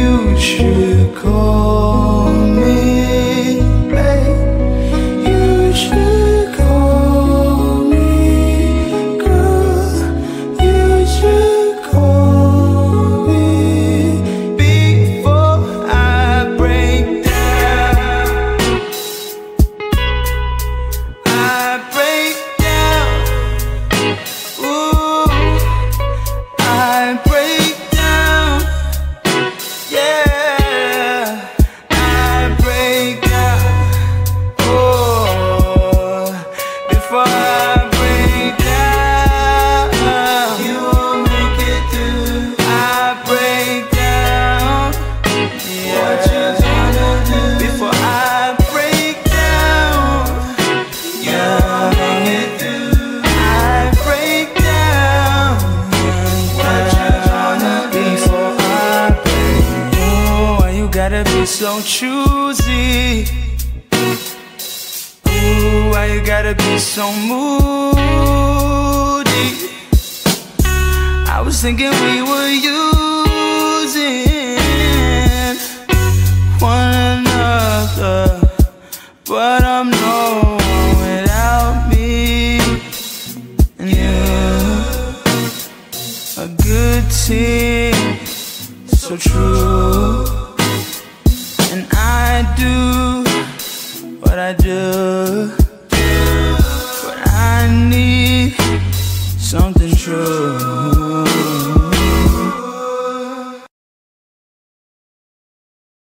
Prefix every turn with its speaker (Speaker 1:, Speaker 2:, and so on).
Speaker 1: you should call me, babe. You should call me, girl. You should call me before I break down. I break down. Ooh, I break down. Yeah, I break down. Oh, before I break down, you won't make it through. I break down. Yeah, what you gonna do before I break down? Yeah, make it through. I break down. What you gonna do before I break? Oh, why you gotta be so choosy? Ooh, why you gotta be so moody? I was thinking we were using one another, but I'm no one without me and you. A good team, so true. And I do what I do, but I need something true.